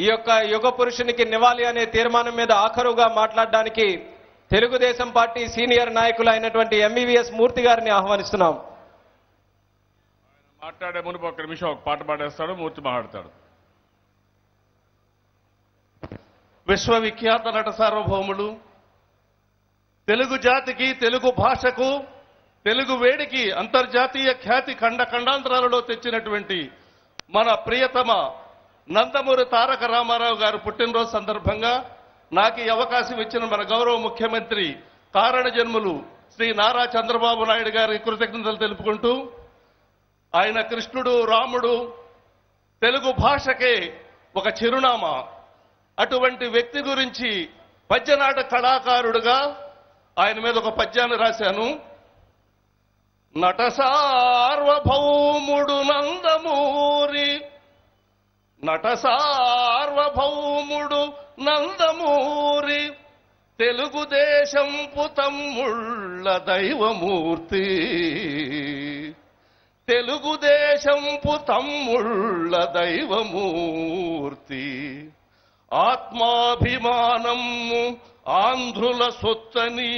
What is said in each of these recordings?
ఈ యొక్క యుగ పురుషునికి నివాళి అనే తీర్మానం మీద ఆఖరుగా మాట్లాడడానికి తెలుగుదేశం పార్టీ సీనియర్ నాయకులు అయినటువంటి ఎంవీవీఎస్ మూర్తి గారిని ఆహ్వానిస్తున్నాం. మాట్లాడే మునుపు ఒక నిమిషం ఒక పాట పాడేస్తాడు, మూర్తి మాట్లాడతాడు. విశ్వవిఖ్యాత నట సార్వభౌములు, తెలుగు జాతికి, తెలుగు భాషకు, తెలుగు వేడికి అంతర్జాతీయ ఖ్యాతి ఖండాంతరాలలో తెచ్చినటువంటి మన ప్రియతమ నందమూరి తారక రామారావు గారు పుట్టినరోజు సందర్భంగా నాకు ఈ అవకాశం ఇచ్చిన మన గౌరవ ముఖ్యమంత్రి కారణ జన్ములు శ్రీ నారా చంద్రబాబు నాయుడు గారి కృతజ్ఞతలు తెలుపుకుంటూ, ఆయన కృష్ణుడు, రాముడు, తెలుగు భాషకే ఒక చిరునామా. అటువంటి వ్యక్తి గురించి పద్యనాట కళాకారుడుగా ఆయన మీద ఒక పద్యాన్ని రాశాను. నట సార్వభౌముడు నందమూరి, నట సార్వభౌముడు నందమూరి, తెలుగుదేశంపు తమ్ముళ్ళ దైవమూర్తి, తెలుగుదేశంపు తమ్ముళ్ళ దైవమూర్తి. ఆత్మాభిమానము ఆంధ్రుల సొత్తని,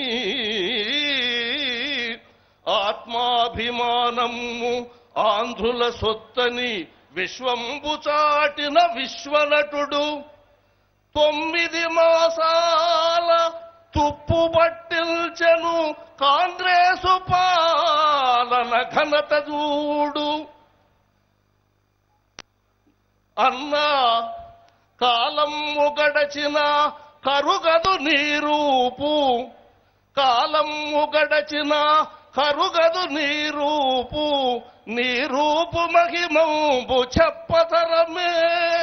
ఆత్మాభిమానము ఆంధ్రుల సొత్తని విశ్వంబు చాటిన విశ్వనటుడు, 9 మాసాల తుప్పు పట్టిల్చెను కాంగ్రెసు పాలన ఘనత చూడు. అన్నా కాలము గడచిన కరుగదు నీరూపు, కాలము గడచిన కరుగదు నీరూపు, నీరూపు మహిమంబు చెప్పతరమే.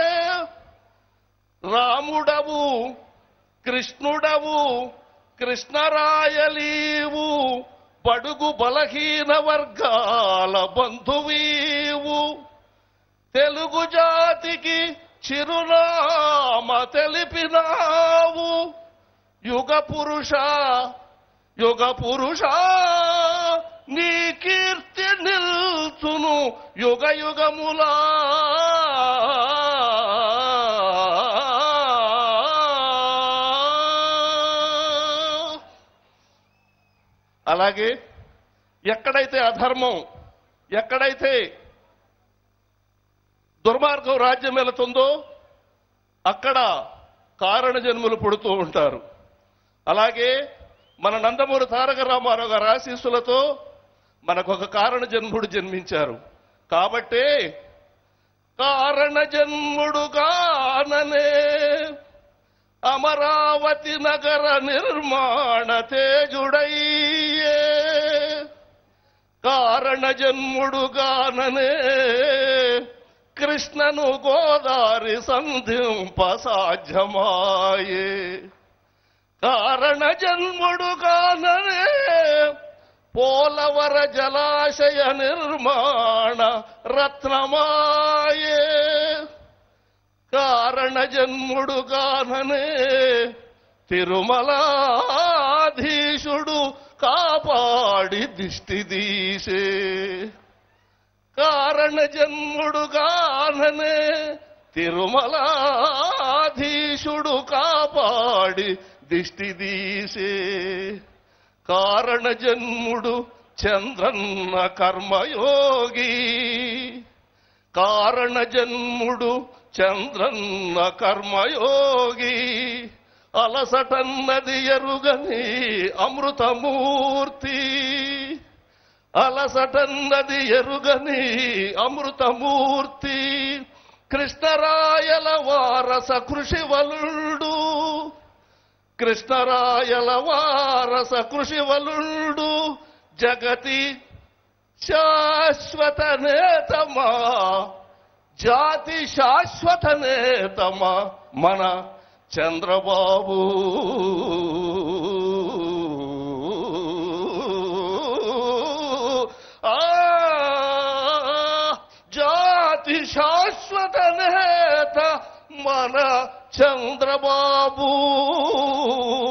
రాముడవు, కృష్ణుడవు, కృష్ణరాయలీవు, బడుగు బలహీన వర్గాల బంధువీవు, తెలుగు జాతికి చిరునామ తెలిపినావు. యుగ పురుష, యుగ పురుష, నీ కీర్తి నిల్చును యుగ యుగములా. అలాగే ఎక్కడైతే అధర్మం, ఎక్కడైతే దుర్మార్గం రాజ్యం వెళుతుందో అక్కడ కారణ జన్ములు పుడుతూ ఉంటారు. అలాగే మన నందమూరి తారక రామారావు గారి ఆశీస్సులతో మనకొక కారణ జన్ముడు జన్మించారు. కాబట్టే కారణ జన్ముడుగాననే అమరావతి నగర నిర్మాణ తేజుడయ్యే, కారణ జన్ముడుగాననే కృష్ణను గోదారి సంధింప సాధ్యమాయే, కారణ జన్ముడుగాననే పోలవర జలాశయ నిర్మాణ రత్నమాయే, కారణ జన్ముడుగాననే తిరుమలాధీశుడు కాపాడి దిష్టి తీసే, కారణ జన్ముడుగాననే తిరుమలాధీశుడు కాపాడి దిష్టి తీసే. కారణ జన్ముడు చంద్రన్న కర్మయోగి, కారణ జన్ముడు చంద్రన్న కర్మయోగి, అలసటన్నది ఎరుగని అమృతమూర్తి, అలసటన్నది ఎరుగని అమృతమూర్తి, కృష్ణరాయల వారస కృషివలుడు, కృష్ణరాయల వారస కృషివలుడు, జగతి శాశ్వత నేతమా, జాతి శాశ్వత నేతమా మన చంద్రబాబు. జాతి శాశ్వత నేత మన చంద్రబాబు.